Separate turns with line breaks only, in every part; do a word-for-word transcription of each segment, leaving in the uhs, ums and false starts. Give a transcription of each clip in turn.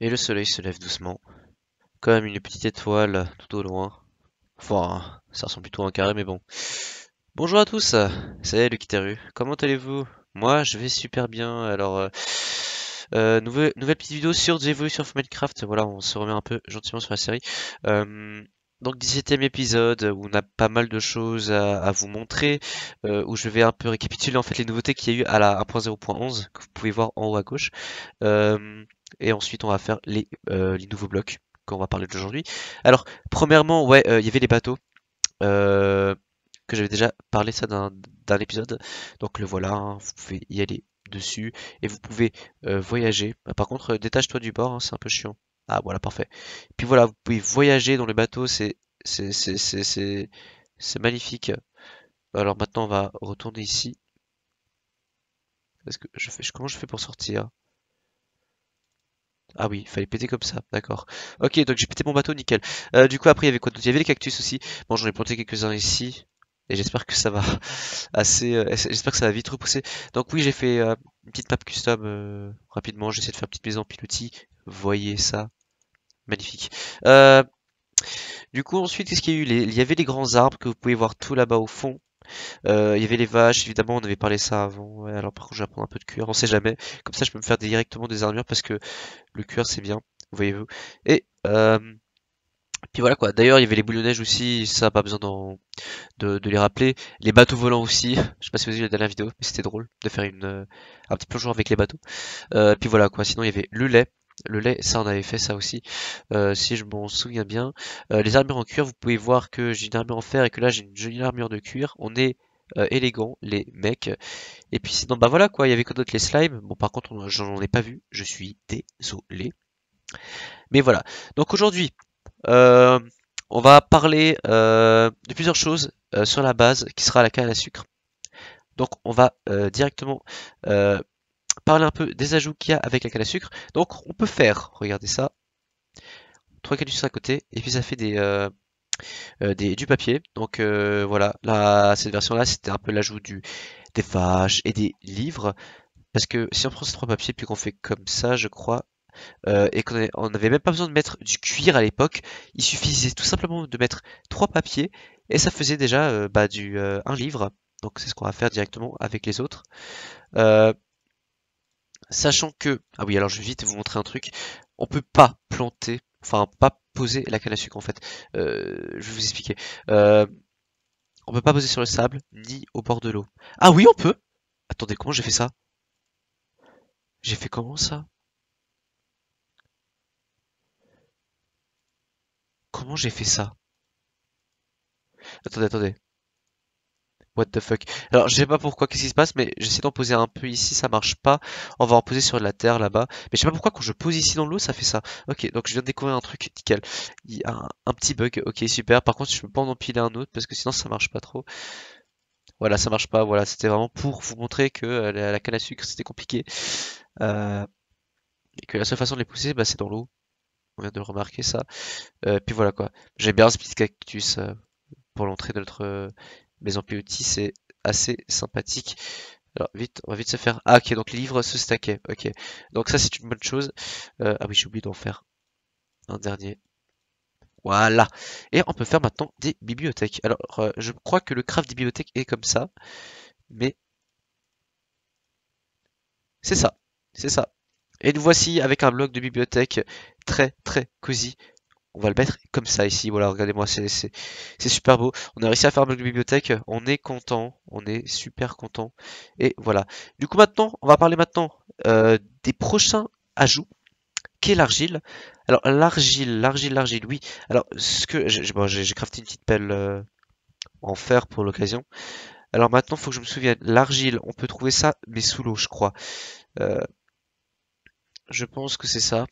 Et le soleil se lève doucement, comme une petite étoile tout au loin. Enfin, ça ressemble plutôt à un carré, mais bon. Bonjour à tous, c'est Luciteru. Comment allez-vous? Moi, je vais super bien. Alors, euh, euh, nouvelle, nouvelle petite vidéo sur The Evolution of Minecraft. Voilà, on se remet un peu gentiment sur la série. Euh, donc, dix-septième épisode où on a pas mal de choses à, à vous montrer, euh, où je vais un peu récapituler en fait les nouveautés qu'il y a eu à la un point zéro point onze que vous pouvez voir en haut à gauche. Euh, et ensuite, on va faire les, euh, les nouveaux blocs qu'on va parler d'aujourd'hui. Alors, premièrement, ouais, euh, il y avait les bateaux. Euh, que j'avais déjà parlé ça d'un d'un épisode. Donc le voilà, hein, vous pouvez y aller dessus et vous pouvez euh, voyager. Ah, par contre, euh, détache-toi du bord, hein, c'est un peu chiant. Ah voilà, parfait. Puis voilà, vous pouvez voyager dans le bateau, c'est c'est c'est c'est c'est c'est magnifique. Alors maintenant, on va retourner ici. Est-ce que je fais, comment je fais pour sortir? Ah oui, il fallait péter comme ça, d'accord. Ok, donc j'ai pété mon bateau, nickel. Euh, du coup, après, il y avait quoi d'autre? Il y avait les cactus aussi. Bon, j'en ai planté quelques-uns ici. Et j'espère que ça va assez, euh, j'espère que ça va vite repousser. Donc oui, j'ai fait euh, une petite map custom euh, rapidement. J'essaie de faire une petite maison en pilotis. Voyez ça, magnifique. Euh, du coup, ensuite, qu'est-ce qu'il y a eu? Les- Il y avait les grands arbres que vous pouvez voir tout là-bas au fond. Euh, il y avait les vaches, évidemment, on avait parlé ça avant. Ouais, alors par contre, je vais prendre un peu de cuir, on sait jamais. Comme ça, je peux me faire directement des armures parce que le cuir, c'est bien, voyez-vous. Et euh, puis voilà quoi. D'ailleurs, il y avait les boules de neige aussi. Ça, pas besoin d'en de, de les rappeler. Les bateaux volants aussi. Je sais pas si vous avez vu la dernière vidéo, mais c'était drôle de faire une, euh, un petit plongeon avec les bateaux. Euh, puis voilà quoi. Sinon il y avait le lait. Le lait, ça on avait fait ça aussi, euh, si je m'en souviens bien. Euh, les armures en cuir, vous pouvez voir que j'ai une armure en fer et que là j'ai une jolie armure de cuir. On est euh, élégant, les mecs. Et puis sinon, bah voilà quoi, il y avait quoi d'autre? Les slimes. Bon par contre, on- j'en ai pas vu, je suis désolé. Mais voilà. Donc aujourd'hui, euh, on va parler euh, de plusieurs choses euh, sur la base qui sera la canne à sucre. Donc on va euh, directement euh, parler un peu des ajouts qu'il y a avec la canne à sucre. Donc on peut faire, regardez ça, trois canuts à côté et puis ça fait des, euh, euh, des du papier. Donc euh, voilà, là cette version-là c'était un peu l'ajout du des vaches et des livres. Parce que si on prend ces trois papiers puis qu'on fait comme ça, je crois, euh, et qu'on n'avait même pas besoin de mettre du cuir à l'époque, il suffisait tout simplement de mettre trois papiers et ça faisait déjà euh, bah, du euh, un livre. Donc c'est ce qu'on va faire directement avec les autres. Euh, Sachant que, ah oui, alors je vais vite vous montrer un truc. On peut pas planter, enfin pas poser la canne à sucre en fait. Euh, je vais vous expliquer. Euh, on peut pas poser sur le sable ni au bord de l'eau. Ah oui, on peut. Attendez, comment j'ai fait ça? J'ai fait comment ça? Comment j'ai fait ça? Attendez, attendez. What the fuck? Alors, je sais pas pourquoi, qu'est-ce qui se passe, mais j'essaie d'en poser un peu ici, ça marche pas. On va en poser sur la terre là-bas. Mais je sais pas pourquoi, quand je pose ici dans l'eau, ça fait ça. Ok, donc je viens de découvrir un truc nickel. Il y a un, un petit bug, ok, super. Par contre, je peux pas en empiler un autre parce que sinon ça marche pas trop. Voilà, ça marche pas. Voilà, c'était vraiment pour vous montrer que euh, la, la canne à sucre c'était compliqué. Euh, et que la seule façon de les pousser, bah, c'est dans l'eau. On vient de le remarquer ça. Euh, puis voilà quoi. J'aime bien ce petit cactus euh, pour l'entrée de notre euh, maison P E T, c'est assez sympathique. Alors vite, on va vite se faire. Ah ok, donc les livres se stackaient. Ok, donc ça c'est une bonne chose. Euh, ah oui, j'ai oublié d'en faire un dernier. Voilà. Et on peut faire maintenant des bibliothèques. Alors, euh, je crois que le craft des bibliothèques est comme ça, mais c'est ça, c'est ça. Et nous voici avec un bloc de bibliothèque très très cosy. On va le mettre comme ça ici. Voilà, regardez-moi, c'est c'est c'est super beau. On a réussi à faire un bloc de bibliothèque. On est content, on est super content. Et voilà. Du coup maintenant, on va parler maintenant euh, des prochains ajouts. Qu'est l'argile? Alors l'argile, l'argile, l'argile, oui. Alors ce que j'ai bon, j'ai- j'ai crafté une petite pelle euh, en fer pour l'occasion. Alors maintenant, faut que je me souvienne. L'argile, on peut trouver ça, mais sous l'eau, je crois. Euh, je pense que c'est ça.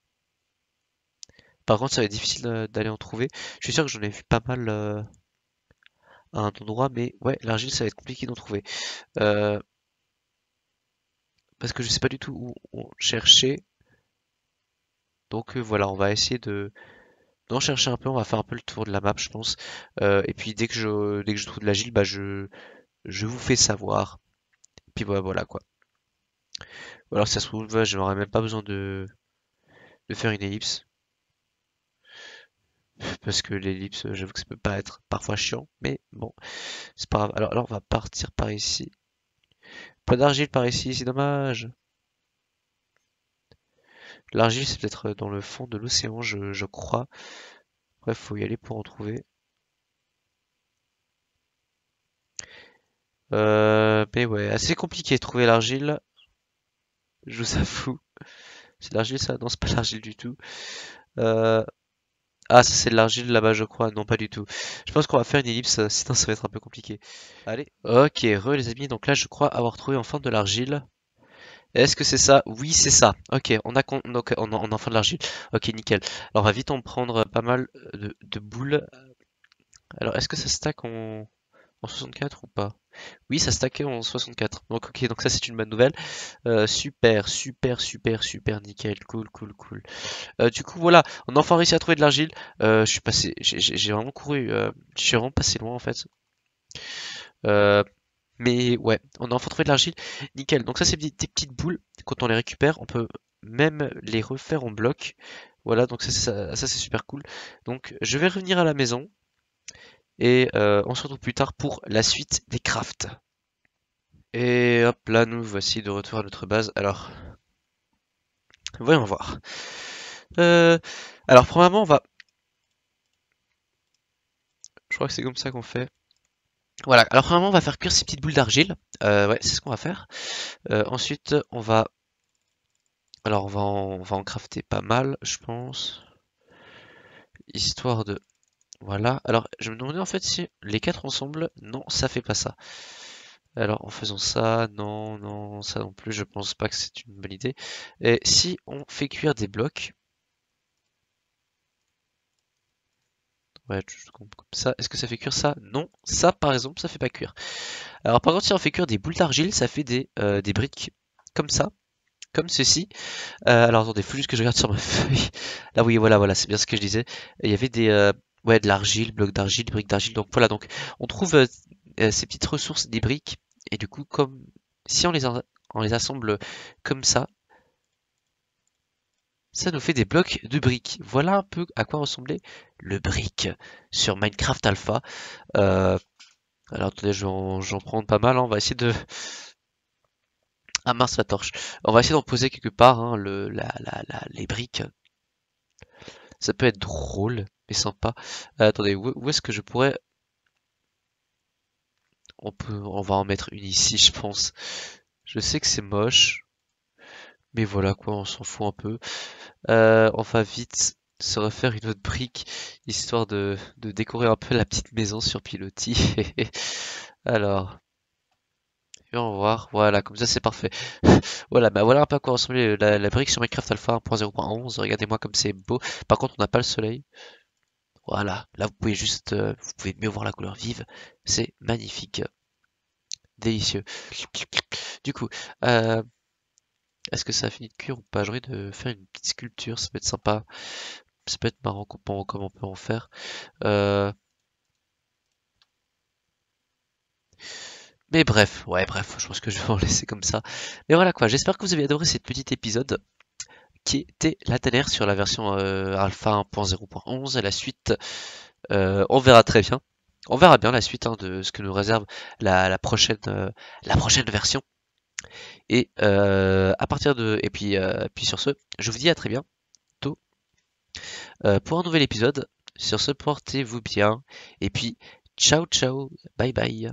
Par contre, ça va être difficile euh, d'aller en trouver. Je suis sûr que j'en ai vu pas mal euh, à un endroit, mais ouais, l'argile, ça va être compliqué d'en trouver. Euh, parce que je sais pas du tout où on chercher. Donc euh, voilà, on va essayer de d'en chercher un peu. On va faire un peu le tour de la map, je pense. Euh, et puis dès que je dès que je trouve de l'argile, bah je je vous fais savoir. Puis voilà, voilà quoi. Ou alors si ça se trouve, ouais, j'aurais même pas besoin de de faire une ellipse. Parce que l'ellipse, j'avoue que ça peut pas être parfois chiant, mais bon, c'est pas grave. Alors, alors on va partir par ici. Pas d'argile par ici, c'est dommage. L'argile, c'est peut-être dans le fond de l'océan, je, je crois. Bref, faut y aller pour en trouver. Euh, mais ouais, assez compliqué de trouver l'argile, je vous avoue. C'est de l'argile ça? Non, c'est pas de l'argile du tout. Euh, Ah, ça c'est de l'argile là-bas, je crois. Non, pas du tout. Je pense qu'on va faire une ellipse, euh, sinon ça va être un peu compliqué. Allez. Ok, re les amis, donc là je crois avoir trouvé enfin de l'argile. Est-ce que c'est ça? Oui, c'est ça. Ok, on a con- donc on a, on a enfin de l'argile. Ok, nickel. Alors on va vite en prendre pas mal de, de boules. Alors est-ce que ça stack en, en soixante-quatre ou pas? Oui, ça stackait en soixante-quatre. Donc ok, donc ça c'est une bonne nouvelle. Euh, super, super, super, super, nickel. Cool, cool, cool. Euh, du coup, voilà, on a enfin réussi à trouver de l'argile. Euh, je suis passé, j'ai j'ai- j'ai vraiment couru, euh, je suis vraiment passé loin en fait. Euh, mais ouais, on a enfin trouvé de l'argile. Nickel. Donc ça, c'est des, des petites boules. Quand on les récupère, on peut même les refaire en bloc. Voilà, donc ça, ça, ça, c'est super cool. Donc je vais revenir à la maison et euh, on se retrouve plus tard pour la suite des crafts. Et hop là, nous voici de retour à notre base. Alors, voyons voir. Euh, alors, premièrement, on va. Je crois que c'est comme ça qu'on fait. Voilà, alors premièrement on va faire cuire ces petites boules d'argile. Euh, ouais, c'est ce qu'on va faire. Euh, ensuite on va. Alors on va en... on va en crafter pas mal, je pense. Histoire de. Voilà. Alors je me demandais en fait si les quatre ensemble, non, ça fait pas ça. Alors en faisant ça, non, non, ça non plus, je pense pas que c'est une bonne idée. Et si on fait cuire des blocs. Ouais, juste comme comme ça. Est-ce que ça fait cuire ça? Non. Ça par exemple, ça fait pas cuire. Alors par contre si on fait cuire des boules d'argile, ça fait des, euh, des briques comme ça. Comme ceci. Euh, alors attendez, faut juste que je regarde sur ma feuille. Là oui, voilà, voilà, c'est bien ce que je disais. Il y avait des, euh, ouais, de l'argile, blocs d'argile, briques d'argile. Donc voilà, donc on trouve euh, euh, ces petites ressources des briques. Et du coup, comme si on les, en- on les assemble comme ça, ça nous fait des blocs de briques. Voilà un peu à quoi ressemblait le brick sur Minecraft Alpha. Euh, alors attendez, j'en j'en prends pas mal, hein. On va essayer de. Ah mince la torche. On va essayer d'en poser quelque part, hein, le, la, la, la- les briques. Ça peut être drôle, mais sympa. Euh, attendez, où, où est-ce que je pourrais... On peut, on va en mettre une ici, je pense. Je sais que c'est moche, mais voilà quoi, on s'en fout un peu. Euh, on va vite se refaire une autre brique, histoire de, de décorer un peu la petite maison sur pilotis. Alors, on va voir. Voilà, comme ça c'est parfait. Voilà, bah voilà un peu à quoi ressemblait la, la brique sur Minecraft Alpha un point zéro point onze. Regardez-moi comme c'est beau. Par contre, on n'a pas le soleil. Voilà, là vous pouvez juste, euh, vous pouvez mieux voir la couleur vive. C'est magnifique. Délicieux. Du coup, euh, est-ce que ça a fini de cuire ou pas? J'ai envie de faire une petite sculpture, ça peut être sympa. Ça peut être marrant comme comme on peut en faire. Euh, mais bref, ouais, bref, je pense que je vais en laisser comme ça. Mais voilà quoi, j'espère que vous avez adoré cet petit épisode qui était la dernière sur la version euh, alpha un point zéro point onze. La suite, euh, on verra très bien. On verra bien la suite hein, de ce que nous réserve la, la prochaine, euh, la prochaine version. Et euh, à partir de, et puis, euh, puis sur ce, je vous dis à très bientôt euh, pour un nouvel épisode. Sur ce, portez-vous bien. Et puis, ciao ciao, bye bye.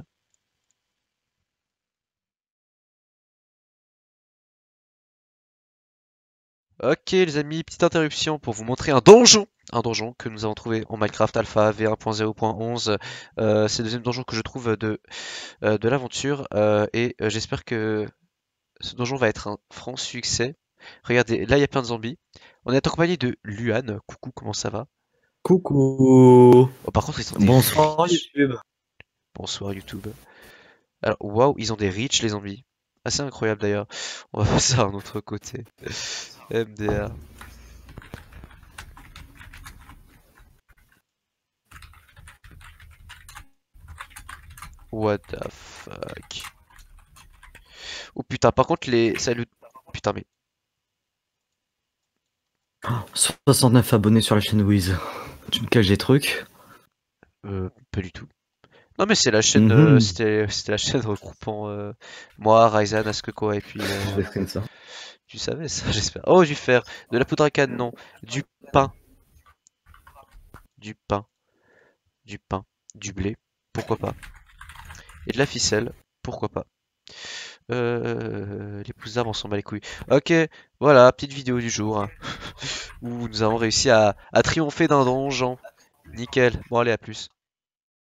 Ok les amis, petite interruption pour vous montrer un donjon. Un donjon que nous avons trouvé en Minecraft Alpha V un point zéro point onze. Euh, c'est le deuxième donjon que je trouve de, euh, de l'aventure. Euh, et euh, j'espère que ce donjon va être un franc succès. Regardez, là il y a plein de zombies. On est accompagné de Luan. Coucou, comment ça va?
Coucou.
Oh, par contre, ils ont des
Bonsoir
reach.
YouTube.
Bonsoir YouTube. Alors, waouh, ils ont des reach les zombies. Assez incroyable d'ailleurs. On va passer à un autre côté. M D R. What the fuck. Oh putain, par contre les... Salut. Putain mais...
soixante-neuf abonnés sur la chaîne Wiz. Tu me caches des trucs?
Euh, pas du tout. Non mais c'est la chaîne, euh,
Mhm.
c'était c'était la chaîne regroupant euh, moi, Ryzen, Askeko et puis euh,
Je traîne ça.
tu savais ça, j'espère. Oh, je vais faire de la poudre à canne, non, du pain, du pain, du pain, du blé, pourquoi pas, et de la ficelle, pourquoi pas. Euh, les pousses d'arbres, on s'en bat les couilles. Ok, voilà, petite vidéo du jour hein, où nous avons réussi à, à triompher d'un donjon. Nickel. Bon allez, à plus.